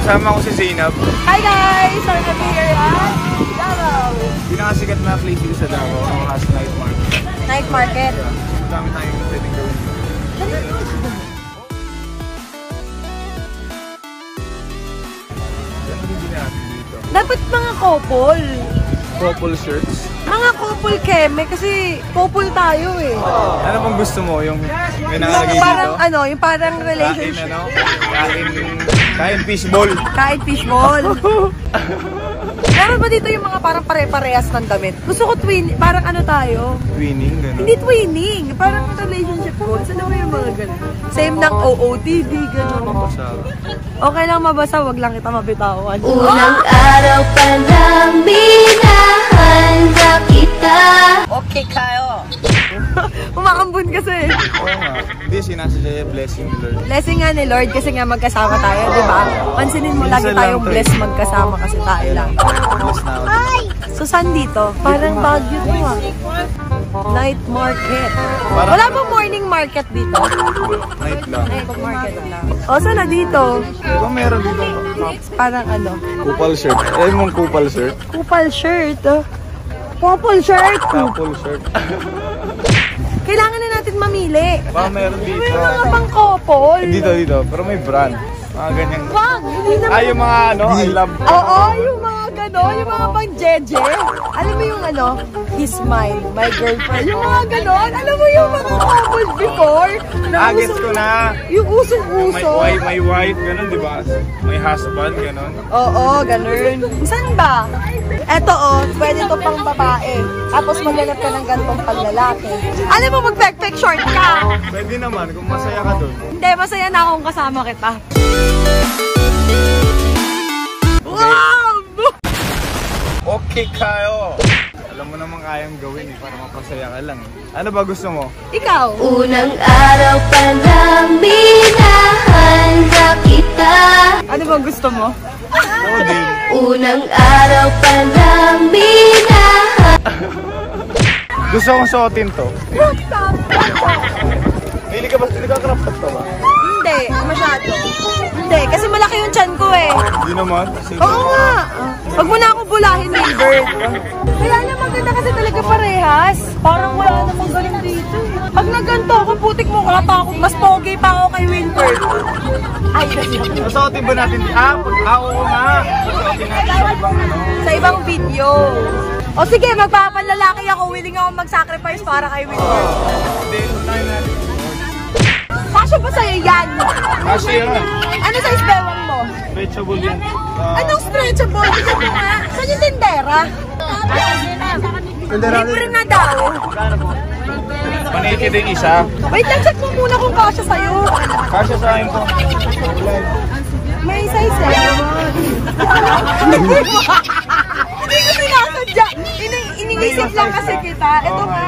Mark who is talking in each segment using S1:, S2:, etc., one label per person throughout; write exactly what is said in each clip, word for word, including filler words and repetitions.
S1: Kasama ko si Zainab.
S2: Hi guys! I'm Abby here at Davao.
S1: Pinakasikat na place dito sa Davao. Ang has night market.
S2: Night market.
S1: Ang dami tayong pwedeng gawin. Ano yung natin dito?
S2: Dapat mga couple.
S1: Couple shirts.
S2: Mga couple keme kasi couple tayo eh.
S1: Ano bang gusto mo? Yung may nakalagay
S2: Yung parang
S1: dito?
S2: ano, yung parang
S1: Kain
S2: relationship.
S1: ano? Kain, kain fishball.
S2: Kain fishball. Meron ba dito yung mga parang pare-parehas ng damit? Gusto ko twin, parang ano tayo?
S1: Twinning, gano'n.
S2: Hindi twinning, parang relationship goals. Ano ba yung mga gano'n? Same ng O O T D, gano'n. Okay lang mabasa, wag lang kita mabitawan.
S3: Unang araw pa lang minahanda kita.
S2: Okay kayo. Umakambun kasi.
S1: Oo nga. Hindi, sinasadya blessing ni Lord.
S2: Blessing nga ni Lord kasi nga magkasama tayo, di ba? Pansinin mo lagi
S1: Minsan
S2: tayong
S1: lang to,
S2: blessed
S1: eh.
S2: magkasama kasi tayo lang.
S1: Bless na ako.
S2: So saan dito? Parang Baguio to ah. Night market.
S1: Parang-
S2: Wala bang morning market dito?
S1: Night lang.
S2: Night market lang. O saan na dito?
S1: Diba meron dito?
S2: Parang ano?
S1: Kupal shirt. Eh, mong kupal shirt.
S2: Kupal shirt. Couple shirt.
S1: Couple shirt.
S2: Kailangan na natin mamili.
S1: Baka meron dito.
S2: May mga pang couple.
S1: Dito, dito. Pero may brand. Mga ganyan.
S2: Wag! Hindi naman.
S1: Ah, yung mga ano, I love.
S2: Oo, yung mga gano'n, yung mga pang jeje. Alam mo yung ano, he's mine, my girlfriend. Yung mga gano'n, alam mo yung mga couple before. Na
S1: Ah, gets
S2: usong-
S1: ko na.
S2: Yung
S1: May
S2: usong-uso.
S1: wife, may wife, gano'n, di ba? May husband, gano'n.
S2: Oo, gano'n. Saan ba? Eto oh, pwede to pang babae. Tapos maghanap ka ng ganitong pang lalaki. Alam mo, mag-backpack short ka.
S1: Pwede naman, kung masaya ka dun.
S2: Hindi, masaya na akong kasama kita. Wow!
S1: Okay kayo. Alam mo naman kayang gawin eh, para mapasaya ka lang. Ano ba gusto mo?
S2: Ikaw?
S3: Unang araw pa lang minahanda kita.
S2: Ano bang gusto mo?
S1: Oo din.
S3: Unang araw pa lang minahanda.
S1: Gusto kong suotin to. Hindi ka ba, hindi ka crop top to ba?
S2: Hindi, masyado. Hindi, kasi malaki yung tiyan ko eh.
S1: Hindi naman. Sige.
S2: Oo nga. Huwag mo na akong bulahin, Wilbert. Kaya na maganda kasi talaga parehas. Parang wala namang ganun dito eh. Pag nagganto ako, putik mo ka pa ako. Mas pogi pa ako kay Wilbert. Ay,
S1: Suotin ba natin? Ah, pag ako ko nga. Suotin natin sa ibang ano.
S2: sa ibang video. O sige, magpapalalaki ako. Willing ako mag-sacrifice para kay Wilbert.
S1: Hindi, tayo natin.
S2: Pasyo ba sa'yo yan?
S1: Kasi yan.
S2: Ano sa isbewang mo?
S1: Stretchable yan. Ah,
S2: Anong stretchable? Tignan mo nga. Saan yung tindera? Libre na daw.
S1: Paniki din isa.
S2: Wait lang, check mo muna kung kasya sa'yo.
S1: Kasi sa akin to.
S2: May size eh. Hindi ko sinasadya. Ini iniisip lang kasi kita. Ito nga.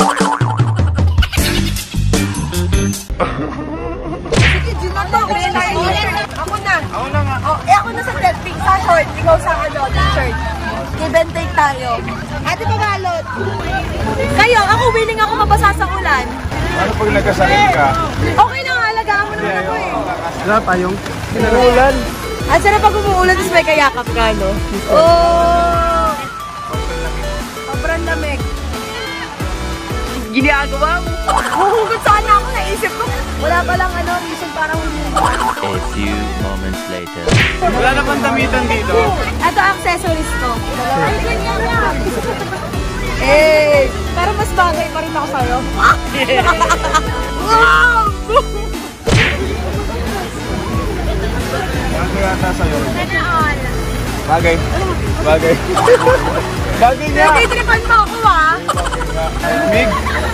S2: Sige, Jun na to. Kaya tayo t-shirt. Ako na.
S1: Ako na nga.
S2: Oh, eh ako na sa dead pink sa short. Ikaw sa ano, t-shirt. Give and take tayo. Ate Pabalot. Kayo, ako willing ako mabasa sa ulan.
S1: Ano pag nagkasakit ka?
S2: Okay lang, alagaan mo naman ako eh.
S1: Wala tayong pinag-uulan.
S2: At sarap pag umuulan, tapos may kayakap ka, no? Oh! Sobrang lamig. Ginagawa mo. Huhugot sana ako, naisip ko. Wala pa lang ano, reason para huminto.
S4: A few moments later.
S1: Wala na pang damitan dito.
S2: Ito accessories ko. Ay, ganyan yan. Eh, pero mas bagay pa rin ako sa'yo. Wow!
S1: Ano yata sa'yo? Bagay. Bagay. Bagay niya.
S2: Nagtitripan mo ako, ah.
S1: Mig.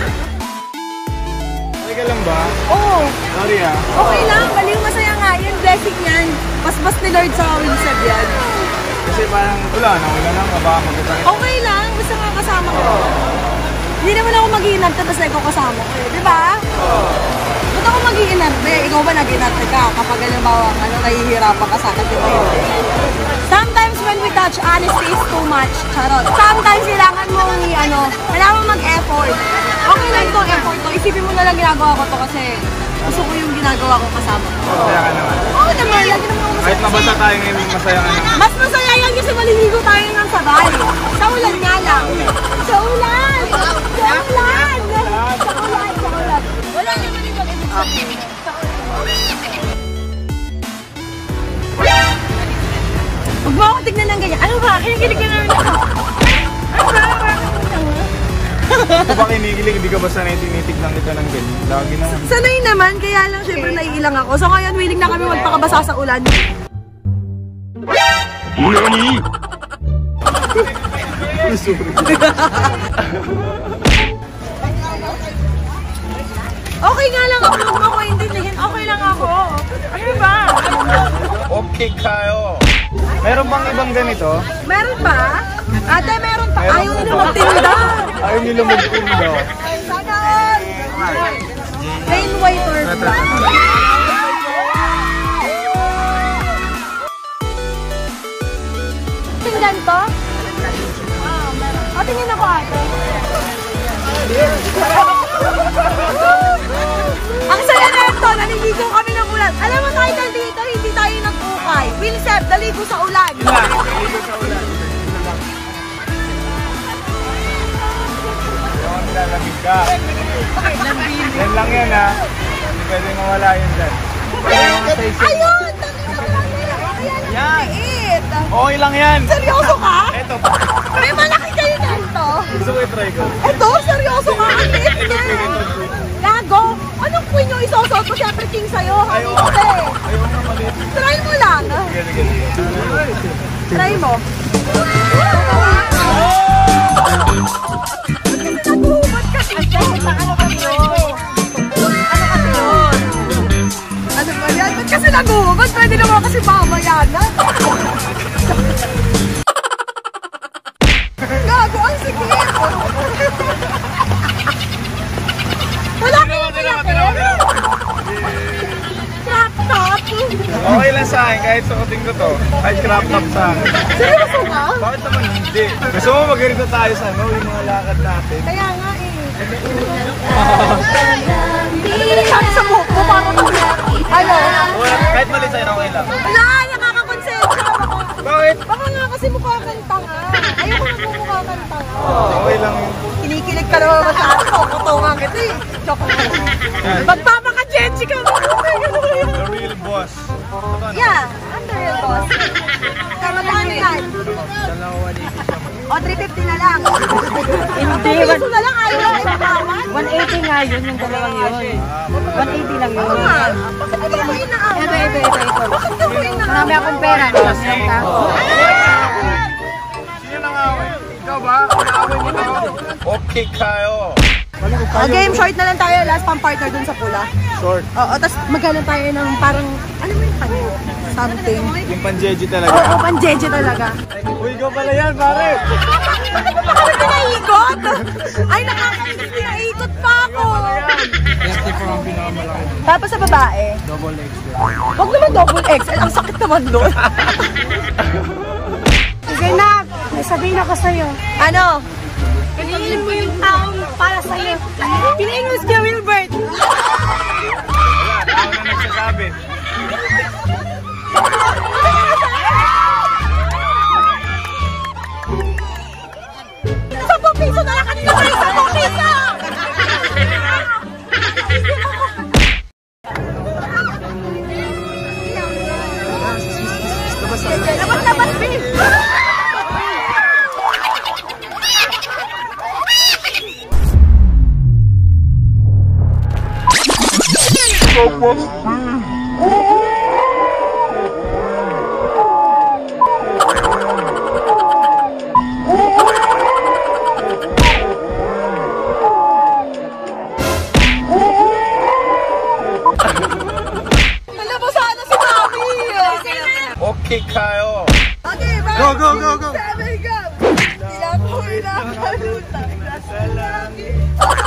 S1: Okay ka lang ba?
S2: Oo.
S1: Sorry ah.
S2: Okay lang, baliw masaya nga yan. Blessing yan. Pasbas ni Lord sa Winsad yan.
S1: Kasi parang wala na. Wala na. Baka magkasakit.
S2: Okay lang, basta nga kasama ko. Hindi naman ako mag-iinarte tapos ikaw kasama ko. Di ba? Oo. Ba't ako mag-iinarte? Ikaw ba nag-iinarte ka kapag halimbawa ano, nahihirapan ka sa akin? Di ba? Sometimes when we touch, honesty is too much. Charot. Sometimes kailangan mo ano, kailangan mo mag-effort. Okay lang itong effort to. Isipin mo na lang ginagawa ko to kasi Gusto ko yung ginagawa ko kasama ko.
S1: Masaya ka naman.
S2: Oo naman, lagi naman ako masaya.
S1: Kahit mabasa tayo ngayon, masaya ka naman.
S2: Mas masaya yan kasi maliligo tayo ng sabay. Sa ulan nga lang. Sa ulan! Sa ulan! Sa ulan! Sa ulan! Wala naman yung mag-ibig sabihin. Sa ulan. Huwag mo ako tignan ng ganyan. Ano ba? Kinikilig ka naman ako. Ano ba?
S1: Ito ba kinikilig? Hindi ka ba sanay tinitignan kita ng ganyan? Lagi naman.
S2: Sanay naman, kaya lang syempre naiilang ako. So ngayon, willing na kami magpakabasa sa ulan.
S1: Nani?
S2: Okay nga lang ako, huwag mo ako intindihin. Okay lang ako. Ano ba?
S1: Okay kayo. Meron bang ibang ganito?
S2: Meron ba? Ate, meron pa.
S1: Meron
S2: Ayaw
S1: pa
S2: nila
S1: ba?
S2: magtinda.
S1: Ayaw nila magtinda.
S2: Sana all. Plain white or black. Tingnan to? Ah, meron. O, tingin ako ate. Ang saya na ito, naliligo kami ng ulan. Alam mo, title dito, hindi tayo nag-ukay. Wilsep, daligo sa ulan.
S1: Yun lang. Dito sa ulan. Yung lalamig ka. Yan lang yan ha. Hindi pwede mawala yun dyan.
S2: Ayun! Yan! Liit!
S1: Okay lang yan.
S2: Seryoso ka?
S1: Eto pa.
S2: May malaki kayo nito.
S1: Gusto ko i-try ko.
S2: Ito, seryoso ka? Ang liit niya. Gago! Anong queen yung isosot mo? Siyempre king sa'yo.
S1: Ayaw
S2: Ayaw
S1: nga. Ayaw nga maliit.
S2: Try mo lang.
S1: Sige, sige, sige.
S2: Try mo. Nagbubat kasi. Ano kasi yun? Ano kasi yun? Ano ba yan? Ba't kasi nagbubat? Pwede naman kasi mamaya na. Gago, ang sikip. Wala ka na kaya pera. Crop top.
S1: Okay lang sa akin kahit suotin ko to. Kahit crop top sa akin.
S2: Seryoso ka?
S1: Bakit naman hindi? Gusto mo mag-ganito tayo sa ano, yung mga lakad natin?
S2: Kaya nga eh. Sabi sa buhok mo, parang ano?
S1: Wala, kahit mali sa'yo, okay lang.
S2: Wala, nakakakonsensya ako.
S1: Bakit?
S2: Baka nga kasi mukha kang tanga. Ayoko nga mo mukha kang tanga.
S1: Okay lang yun.
S2: Kinikilig ka naman masyado. Kutungan kita eh. Joke lang. Magpapaka-Genji ka mo.
S1: The real boss. Ito, ano?
S2: Yeah, I'm the real boss. Kamagkano yan?
S1: Dalawa ni
S2: O, three fifty na lang.
S5: Hindi,
S2: Ang piso na lang, ayaw na ipatawan.
S5: one eighty nga yun, yung dalawang yun. one eighty lang yun.
S2: Oo nga. Bakit hindi mo inaaway?
S5: Ito, ito, ito, ito.
S2: Bakit hindi mo inaaway?
S5: Marami akong pera. Meron ka?
S1: Sino nang-away? Ikaw ba? Nang-away mo na. Okay kayo.
S2: Ah, game short na lang tayo. Last pang partner dun sa pula.
S1: Short.
S2: Oo, tapos magkano tayo ng parang, ano mo yung kanya? Something.
S1: Yung panjeji
S2: Oo,
S1: talaga.
S2: oh, panjeje talaga.
S1: Uy, ikaw pala yan, pare.
S2: Bakit mo pa kami pinaikot? Ay, nakakainis, pinaikot pa ako.
S1: Plastic ko ang pinakamalaki.
S2: Tapos sa babae,
S1: Double X.
S2: huwag naman double X. L. Ang sakit naman doon.
S5: Sige na, may sabihin ako sa'yo.
S2: Ano?
S5: Piliin mo yung taong para sa'yo. Piliin mo si Wilbert.
S1: Wala, tao na nagsasabi.
S2: Sampung piso na lang kanina kayo! Sampung piso! Labas, labas, please! Alam mo sana si Mami!
S1: Okay kayo.
S2: Okay, bye!
S1: Go, go, go, go!
S2: Seven, go! Ilang ko inakalutang nasa langit.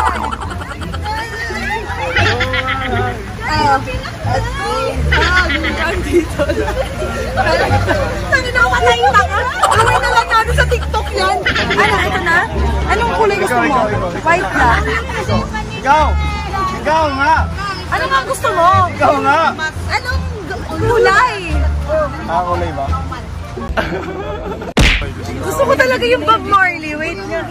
S2: Ah, at kung dito Tangin ako patay yung tanga. Gawin na lang natin sa TikTok yan. Ano, ito na? Anong kulay gusto mo? White na.
S1: Ikaw! Ikaw nga!
S2: Ano nga gusto mo?
S1: Ikaw nga!
S2: Anong kulay?
S1: Ah, kulay ba?
S2: Gusto ko talaga yung Bob Marley. Wait nga.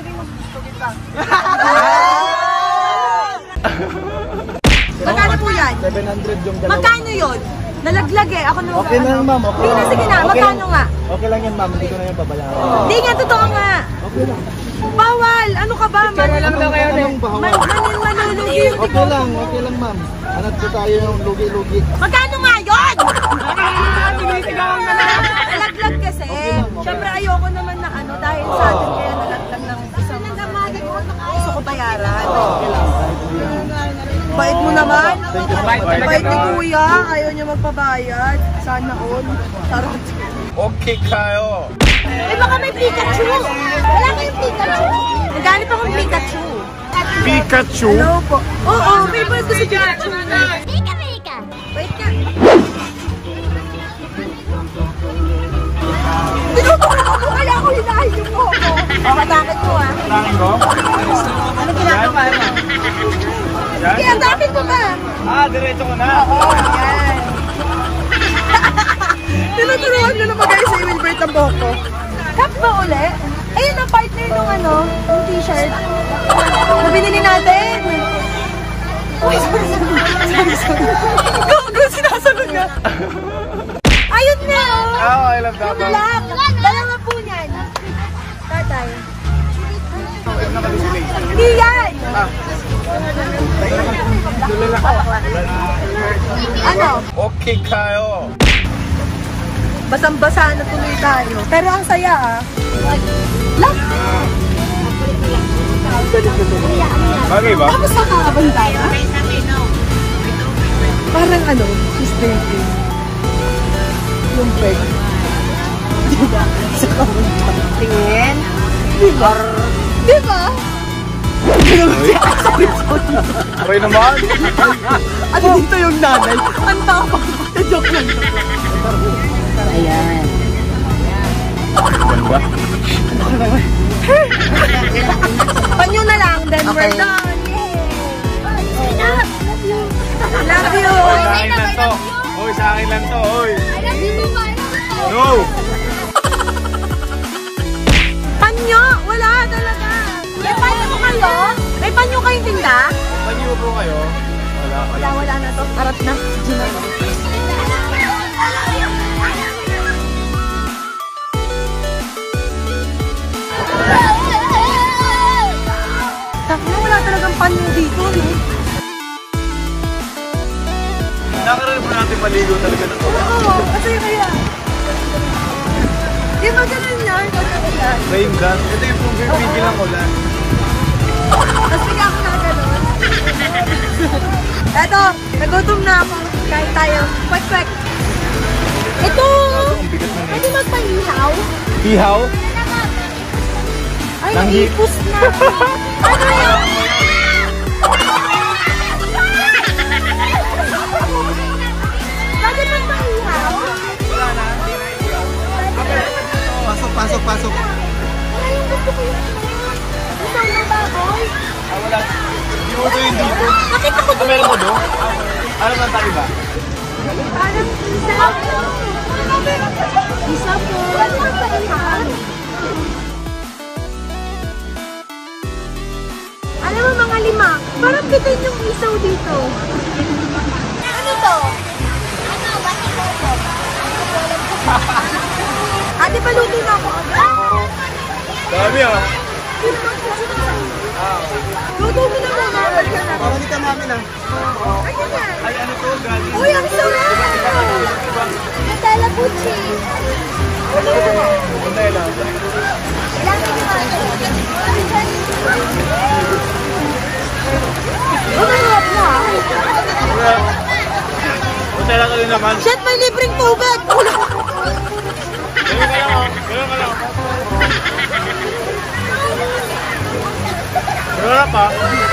S2: Magkano po yan?
S1: seven hundred yung dalawa.
S2: Magkano yun? Nalaglag eh. Ako naman.
S1: Okay na lang, ma'am. Okay
S2: Sige na,
S1: lang.
S2: sige na.
S1: Okay
S2: Magkano
S1: lang.
S2: nga?
S1: Okay lang yan, ma'am. Hindi ko na yan babayaran.
S2: Hindi nga, totoo nga.
S1: Okay lang.
S2: Bawal! Ano ka ba? Man,
S1: lang daw kayo,
S2: man, man, manin manulugi yung
S1: Okay lang, okay lang, ma'am. Hanap ko tayo yung lugi-lugi.
S2: Magkano nga yun? Nalaglag kasi. Siyempre ayoko naman na ano, dahil sa atin kaya nalaglag ng isang gusto ko bayaran. Bait mo naman. Bait ni Kuya. Ayaw niya magpabayad. Sana all. Charot.
S1: Okay kayo.
S2: Eh baka may Pikachu. Wala kayong Pikachu. Naghanap akong Pikachu.
S1: Pikachu?
S2: Hello po. Oo, favorite ko si Pikachu.
S3: Pika, pika.
S2: Wait nga. Tinutulog ako kaya ako hinahin yung po ako. Bakit mo ah?
S1: Tangin ko?
S2: Ano ginagawa mo?
S1: Yan?
S2: Kaya dapat mo ba?
S1: Ah, diretso ko na.
S2: Oo, yan. Tinuturuan nyo naman guys sa Wilbert ang buhok ko. Cap ba uli? Ayun ang partner nung ano, yung t-shirt. Na binili natin. Uy, sorry, sorry. Sorry, sorry. Gago, sinasagot nga. Ayun na, oh.
S1: Ah, I love that.
S2: Yung black. Dalawa po niyan. Tatay.
S1: Nakadisplay.
S2: Hindi yan.
S1: Ah.
S2: Ano?
S1: Okay kayo.
S2: Basang-basa na tuloy tayo. Pero ang saya ah. Lang.
S1: Bagay ba?
S2: Tapos nakakabanda na. Parang ano, she's dating. Yung peg. Diba? Sa kabunda. Tingin. Diba? Diba?
S1: Okay naman.
S2: Ano dito yung nanay? Ang tapang. Joke lang. Ayan.
S1: Ganda.
S2: Panyo na lang, then we're done. Yay! Love you!
S1: Sa akin lang to. Hoy, sa akin lang to. Hoy. No!
S2: Panyo! Wala talaga! May panyo kayo? May panyo kayong tinda?
S1: Panyo po kayo? Wala.
S2: Wala, wala na to. Arat na. Gina. Takno, wala talagang panyo dito. Eh.
S1: Nakakaroon po natin maligo talaga na to.
S2: Oo, kasi kaya. Di ba ganun yan? Ganun yan.
S1: Rain dance. Ito yung kung pipigil ang ulan.
S2: Tapos bigla ako nakaganon. Eto, nagutom na ako. Kain tayo. Kwek, kwek. Ito! Pwede magpahihaw?
S1: Ihaw?
S2: Ay,
S1: Nanghi-
S2: naipos na. Ano yun? Pwede magpahihaw?
S1: Pasok, pasok, pasok.
S2: Wala yung gusto ko yun. Ito na baboy.
S1: Ah, wala. Hindi mo ito yung dito.
S2: Nakita ko
S1: Ah, meron mo doon? Ano man tayo ba?
S2: parang isa. Isa po. Pwede magpahihaw? Alam mo mga lima, parang bitin yung isaw dito. Ano to? Ano? Bakit mo to? Ate, paluto na ako.
S1: Dami ah.
S2: Luto mo na muna. Balikan natin.
S1: Pamalitan namin ah.
S2: Ayun na.
S1: Ay, ano to? Galing.
S2: Uy, ang sarap! Nutella po cheese.
S1: Punta yun lang.
S2: Ilang kiniwan? Umarap na.
S1: Punta lang ka rin naman.
S2: Shit, may libreng tubig. Kulang.
S1: Gano'n ka lang ah. Gano'n ka lang. Sarap ah.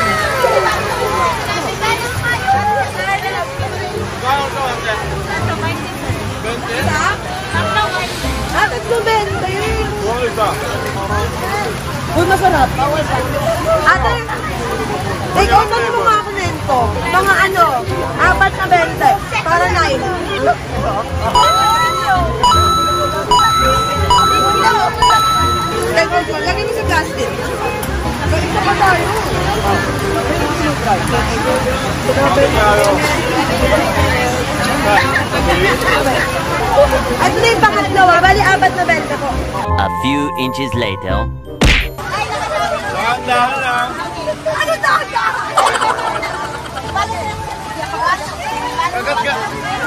S1: Kano to, ate? twenty?
S2: Ah, tatlo benta yun.
S1: Buwang isa.
S2: Uy, masarap. Ate, take out mo nga ako nento. ko. Mga ano, apat na bente. Para nine. Lagay mo sa plastic. Isa pa tayo. At ito yung pangatlo, bali apat na bente ko.
S4: A few inches later.
S1: Dahan-dahan lang.
S2: Ano taga?
S1: Kagat ka.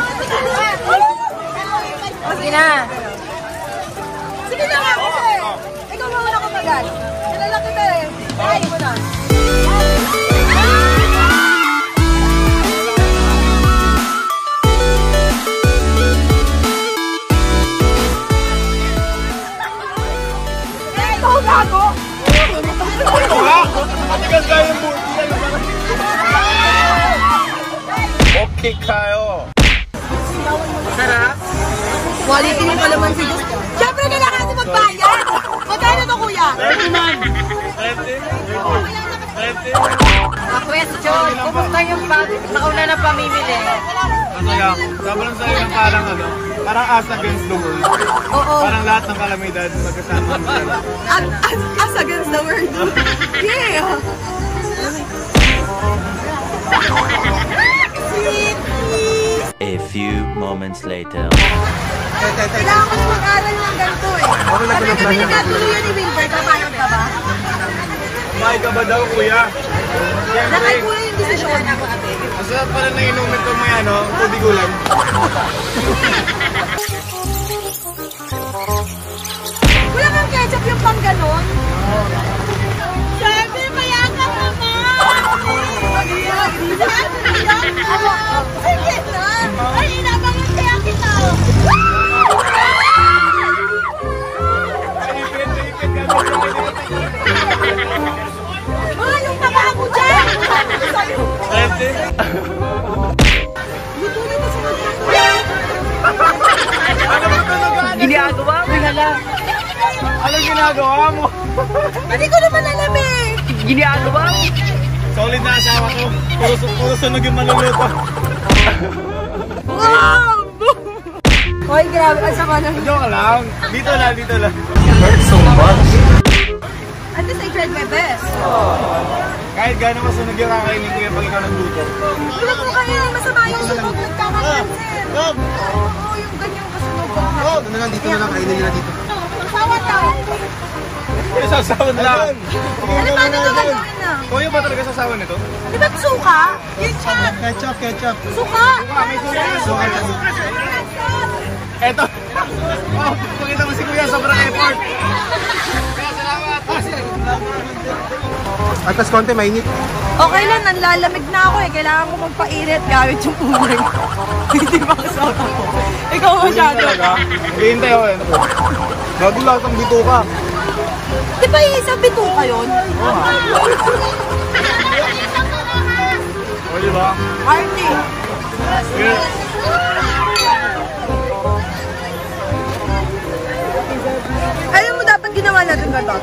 S2: Sige na. Sige na nga kasi. Ikaw mo muna kumagal. Kilala kita eh. Ay mo na. Ito gago.
S1: Ito ha? Matigas ka yung buti. Okay kayo. Sarap?
S2: Quality ng kalaman si Diyos. Siyempre kailangan natin magbayad. Magkano to kuya?
S1: thirty man. thirty? thirty?
S5: question, kumusta yung pag nauna na pamimili?
S1: Masaya. Sobrang saya ng parang ano, parang us against the world.
S2: Oo.
S1: Parang lahat ng kalamidad magkasama mo sila.
S2: As, as, as against the world. Yeah.
S4: A few moments later.
S2: Kailangan ko mag-aral ng ganito eh. Sabi ka pinagkatuluyan ni Wilber, kapayag ka ba?
S1: Kumain ka ba daw, kuya?
S2: Nakay kuya yung desisyon.
S1: Masarap pala na inumin ko may ano, tubig ulam.
S2: Wala kang ketchup yung pang ganon? Sabi, mayakap naman! Sige na! Ay, inabangan kaya kita! Mahal yung taba mo dyan!
S1: thirty?
S2: Luto na sa mga.
S1: Ano ba ito nag-ano?
S5: Ginagawa mo na lang.
S1: Anong ginagawa mo?
S2: Hindi ko naman alam eh!
S5: Ginagawa mo.
S1: Solid na asawa ko. Puro, puro sunog yung maluluto.
S2: Wow! Hoy, grabe ka sama na.
S1: Joke lang. Dito lang, dito lang.
S2: At least I tried my best.
S1: Kahit gano'n masunog yung kakainin ko yung pag ikaw nagluto.
S2: Wala ko kainin, masama yung sunog, nagkakakansin. Oo, yung ganyang kasunog ko.
S6: Oo, oh, na lang dito na lang, kainin nila dito.
S2: Sawa tao.
S1: Kaya sasawan lang.
S2: Ano ba ito gagawin na?
S1: Kuya ba talaga sasawan nito?
S2: Di ba suka? Ketchup.
S6: Ketchup, ketchup.
S2: Suka.
S1: Suka. Eto. Oh, pakita mo si Kuya, sobrang effort. Kaya salamat.
S6: At tas konti, mainit.
S2: Okay lang, nanlalamig na ako eh. Kailangan ko magpainit gamit yung uling. Hindi ba kasama ko? Ikaw masyado.
S1: Hihintay ako eh. Bago lahat ang bito ka.
S2: Di ba isang bituka yun?
S1: O, diba?
S2: Arty.
S1: Yes.
S2: Alam mo dapat ginawa natin gatot?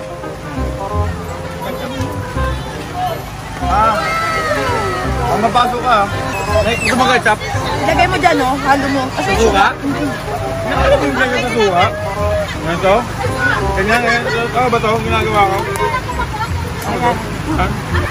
S1: Ah. Ang mapasok ka. Like, gusto mo ketchup?
S2: Ilagay mo dyan, no? Halo mo. Kasi
S1: Suka? Ano ba yung ganyan sa suka? Ganito? Ganyan, ganyan. Ano ba ito? Ginagawa ko? Ano ba? Ha?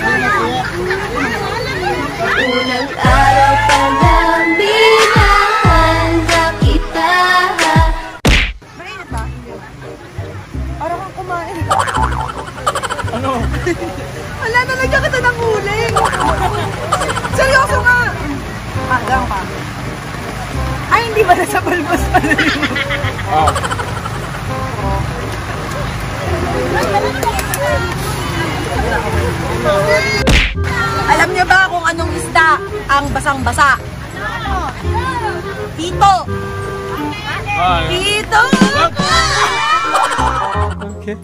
S3: Unang araw pa lang minahal na kita.
S2: mainit ba? Parang kang kumain.
S1: Ano?
S2: Wala na, nagyan kita ng uling. Seryoso nga. Ah, lang pa. Ay, hindi ba nasa balbas pa na rin?
S1: Ah.
S2: Alam niyo ba kung anong isda ang basang-basa? Pito.
S1: Ah.
S2: Pito.
S1: Okay.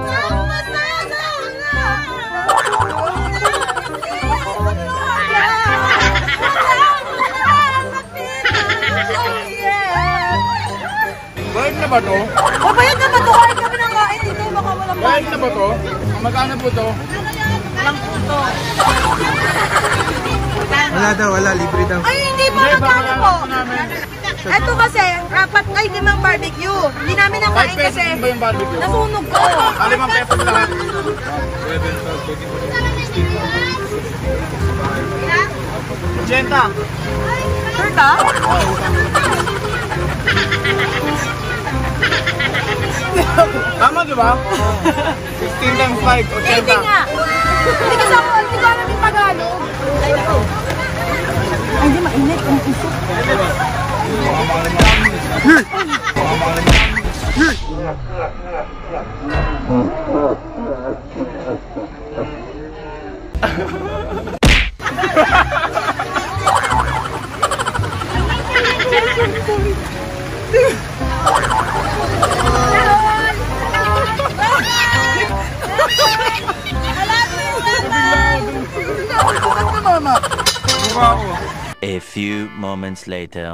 S1: Bayad na ba to?
S2: Babayad na ba ito? Kahit kami nang kain dito, baka walang
S1: Bayad na ba to? Magkano po to?
S2: Walang puto.
S6: Wala daw, wala. Libre daw.
S2: Ay, hindi po. Magkano po? Ito kasi, apat ay limang barbecue. Hindi namin nakain kasi
S1: Ba yung barbecue?
S2: nasunog ko.
S1: Ah, limang pesos lahat. Jenta.
S2: Sure ka?
S1: Tama di ba? fifteen times five,
S2: Eh, hindi nga. Hindi kasi ako, hindi ko alam yung Tagalog. Ay, nako. Ay, hindi mainit. Ang usok.
S4: A few moments later.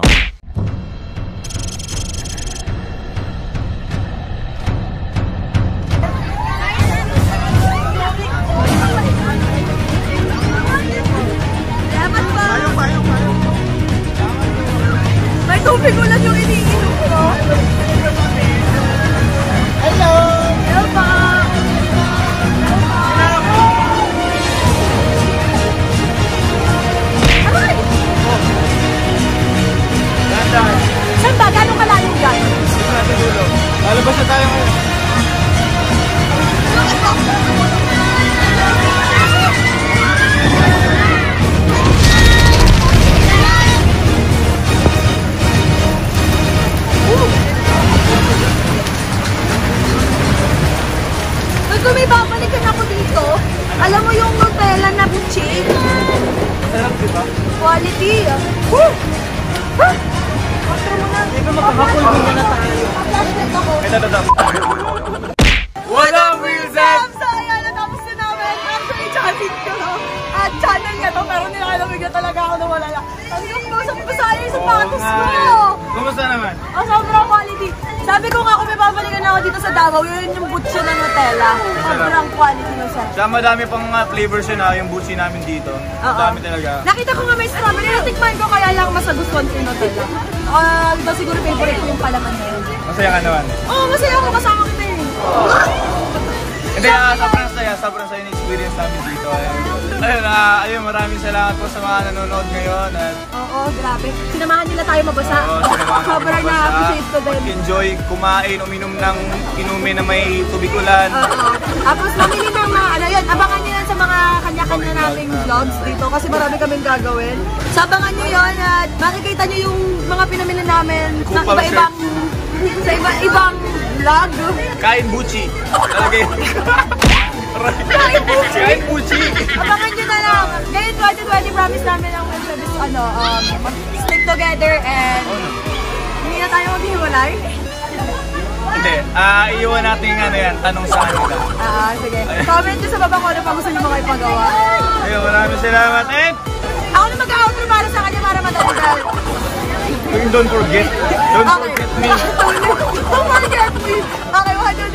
S2: Dapat ba? May tubig ulan yung iniinom ko. Hello! Hello pa! Aray! Saan ba? Gano'ng kalayo dyan?
S1: Lalabas na tayo ngayon.
S2: Kung may babalikan ako dito, alam mo yung Nutella na buchi?
S1: Sarap di ba?
S2: Quality. Woo! Huh? After mo na. Hindi ko makakapul mo na tayo. Plastic ako.
S1: Ito, ito, ito. What up, Wilson?
S2: So, ayan, natapos na namin. Actually, chatting ko. At channel nga to, pero nilalamig na talaga ako na wala lang. Ang yung mo, sa pasali sa patos ko.
S1: Kumusta naman?
S2: Ang sobrang quality. Sabi ko nga kung may babalikan ako dito sa Davao, yun yung butcho ng Nutella. Sobrang quality ng siya.
S1: Sa madami pang uh, flavors yun ha, yung buchi namin dito.
S2: Oo.
S1: Dami talaga.
S2: Nakita ko nga may strawberry. Natikman ko kaya lang mas nagustuhan ko yung Nutella. Ah, uh, diba siguro favorite ko yung palaman na yun.
S1: Masaya ka naman.
S2: Oo, oh, masaya ako kasama kita yun.
S1: Hindi, uh, sobrang saya, sobrang saya yung experience namin dito. Ayun, ayun, uh, ayun, maraming salamat po sa mga nanonood ngayon. At
S2: Oo, grabe. Sinamahan nila tayo mabasa.
S1: Oo, sinamahan
S2: Sobrang
S1: kami mabasa.
S2: na-appreciate ko din.
S1: enjoy kumain, uminom ng inumin na may tubig ulan.
S2: Oo. Tapos mamili ng mga, ano yun, abangan nyo yan sa mga kanya-kanya nating vlogs dito kasi marami kaming gagawin. So abangan nyo yun at makikita nyo yung mga pinamili namin sa
S1: Kupal
S2: iba-ibang, sa iba-ibang vlog.
S1: Kain buchi. Talaga yun. Kain buchi. Kain buchi.
S2: Abangan nyo na lang. Ngayon twenty twenty, promise namin ang service, ano, um, stick together and hindi na tayo maghiwalay.
S1: Hindi, ah, iiwan natin yung ano yan, tanong sa kanila.
S2: Ah, sige. Comment nyo sa baba kung ano pa gusto nyo mga ipagawa.
S1: Ayun, maraming salamat. And
S2: Ako na mag-outro para sa kanya para madaligal.
S1: don't forget, don't forget me.
S2: Don't forget me. Okay, one, two,